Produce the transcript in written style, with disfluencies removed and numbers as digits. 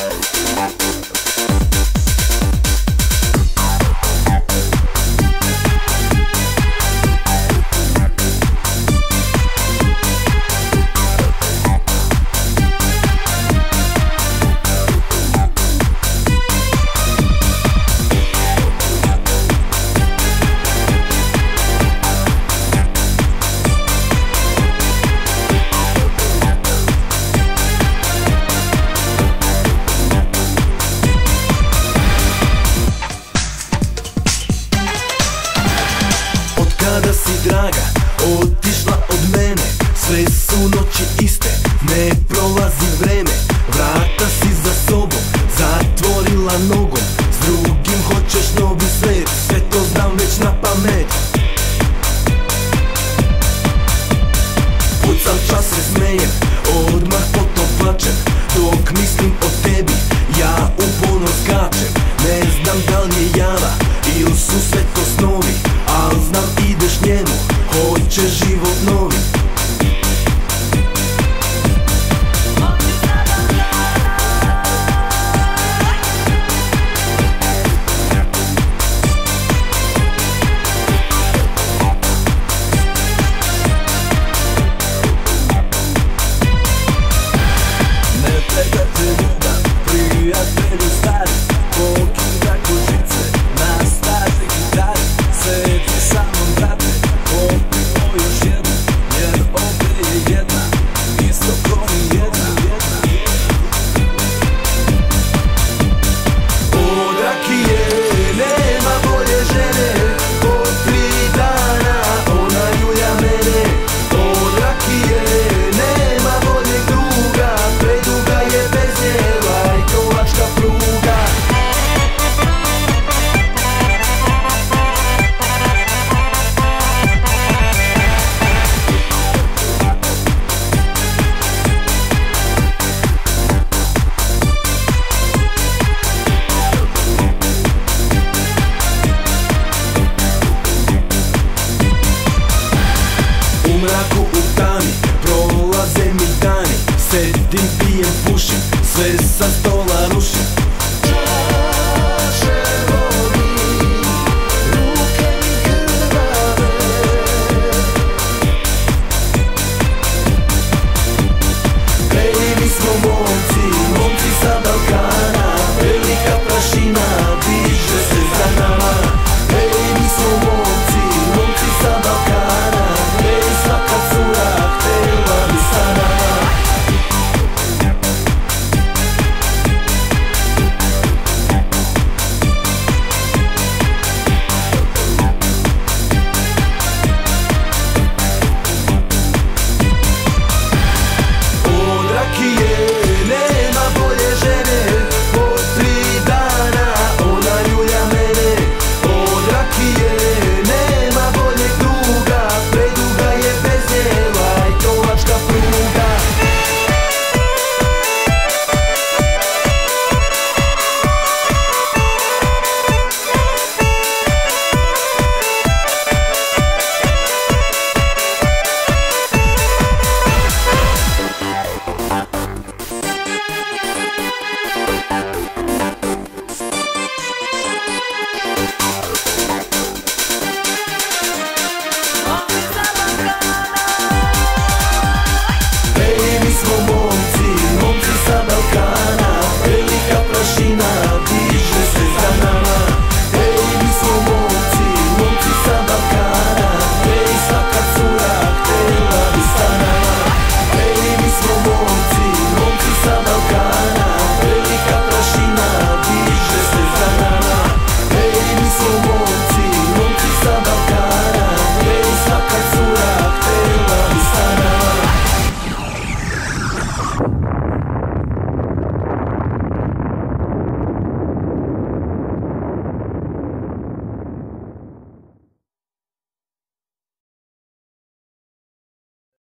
Kada si draga otišla od mene, sve su noći iste, ne prolazi vreme. Vrata si za sobom zatvorila nogom, s drugim hoćeš novi svet, sve to znam već na pamet. Pucam čas se smejem, odmah potom plačem, dok mislim o tebi ja uporno skačem. Ne znam da li je java ili su sve to snovi, al znam ideš njemu, hoćeš život novi. Ne pega te ljubav, prijatelju stari, pokida kožice na stare gitari. Sedi sa mnom brate, popimo još jednu, jer ovdje je jedna, isto ko ni jedna. Od rakije nema bolje žene, od 3 dana ona ljulja mene. Od rakije nema boljeg druga, preduga je bez nje lajkovačka pruga. U mraku, u tami, prolaze mi dani, sedim, pijem, pušim, sve sa stola rušim.